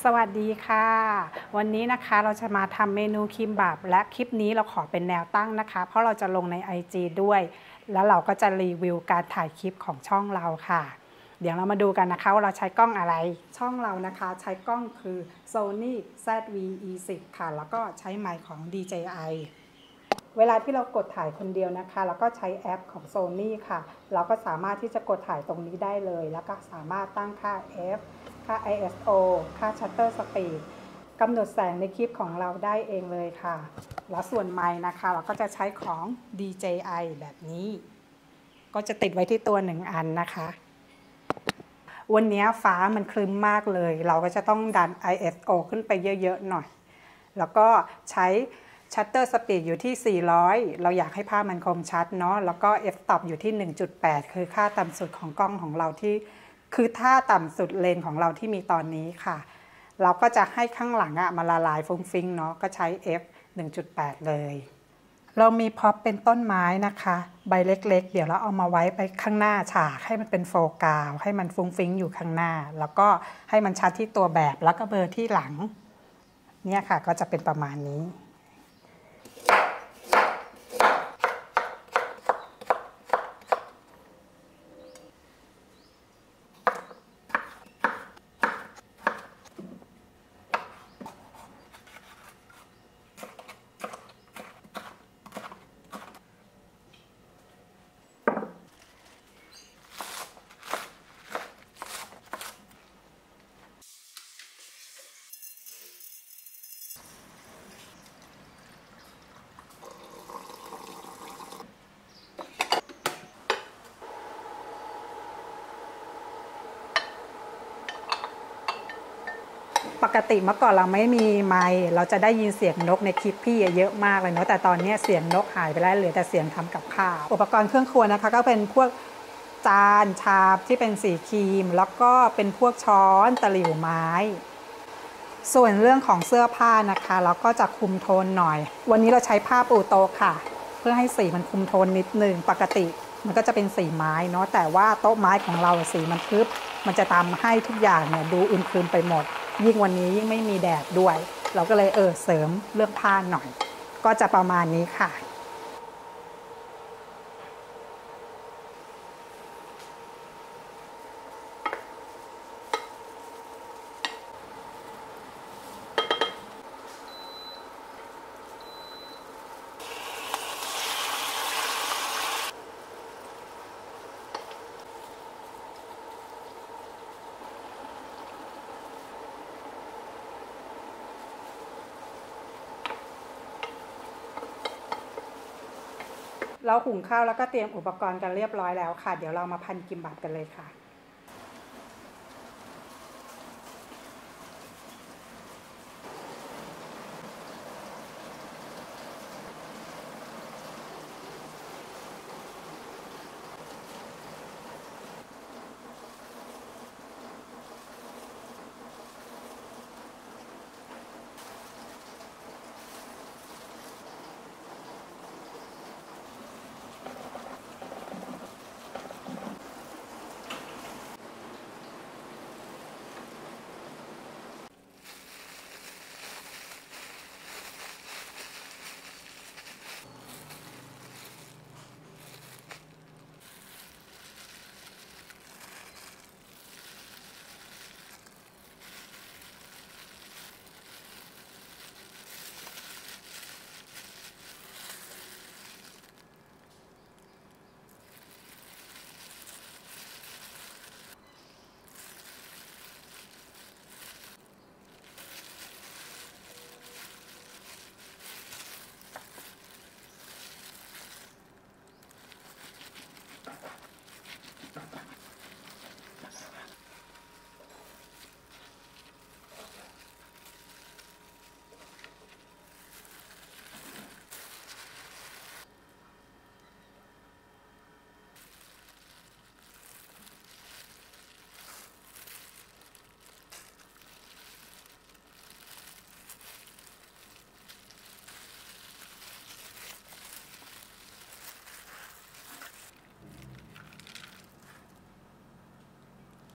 สวัสดีค่ะวันนี้นะคะเราจะมาทำเมนูคิมบับและคลิปนี้เราขอเป็นแนวตั้งนะคะเพราะเราจะลงใน IG ด้วยแล้วเราก็จะรีวิวการถ่ายคลิปของช่องเราค่ะเดี๋ยวเรามาดูกันนะคะว่าเราใช้กล้องอะไรช่องเรานะคะใช้กล้องคือ Sony ZV-E10 ค่ะแล้วก็ใช้ไมค์ของ DJI เวลาที่เรากดถ่ายคนเดียวนะคะเราก็ใช้แอปของ Sony ค่ะเราก็สามารถที่จะกดถ่ายตรงนี้ได้เลยแล้วก็สามารถตั้งค่า F ค่า ISO ค่า Shutter Speed กำหนดแสงในคลิปของเราได้เองเลยค่ะแล้วส่วนไมค์นะคะเราก็จะใช้ของ DJI แบบนี้ก็จะติดไว้ที่ตัว1อันนะคะวันนี้ฟ้ามันครึ้มมากเลยเราก็จะต้องดัน ISO ขึ้นไปเยอะๆหน่อยแล้วก็ใช้Shutter Speed อยู่ที่400เราอยากให้ภาพมันคมชัดเนาะแล้วก็ f-stop อยู่ที่ 1.8 คือค่าต่ำสุดของกล้องของเราที่คือท่าต่ำสุดเลนของเราที่มีตอนนี้ค่ะเราก็จะให้ข้างหลังมาละลายฟุ้งฟิ้งเนาะก็ใช้ f 1.8 เลยเรามีพ็อปเป็นต้นไม้นะคะใบเล็กๆเดี๋ยวเราเอามาไว้ไปข้างหน้าฉากให้มันเป็นโฟกัสให้มันฟุ้งฟิ้งอยู่ข้างหน้าแล้วก็ให้มันชัดที่ตัวแบบแล้วก็เบลอที่หลังเนี่ยค่ะก็จะเป็นประมาณนี้ปกติเมื่อก่อนเราไม่มีไมค์เราจะได้ยินเสียงนกในคลิปพี่เยอะมากเลยเนาะแต่ตอนนี้เสียงนกหายไปแล้วเหลือแต่เสียงทำกับข้าวอุปกรณ์เครื่องครัวนะคะก็เป็นพวกจานชามที่เป็นสีครีมแล้วก็เป็นพวกช้อนตะหลิวไม้ส่วนเรื่องของเสื้อผ้านะคะเราก็จะคุมโทนหน่อยวันนี้เราใช้ผ้าปูโต๊ะค่ะเพื่อให้สีมันคุมโทนนิดนึงปกติมันก็จะเป็นสีไม้เนาะแต่ว่าโต๊ะไม้ของเราสีมันทึบมันจะทำให้ทุกอย่างเนี่ยดูอึมครึมไปหมดยิ่งวันนี้ยิ่งไม่มีแดดด้วยเราก็เลยเสริมเรื่องผ้าหน่อยก็จะประมาณนี้ค่ะเราหุงข้าวแล้วก็เตรียมอุปกรณ์กันเรียบร้อยแล้วค่ะเดี๋ยวเรามาพันกิมบับกันเลยค่ะ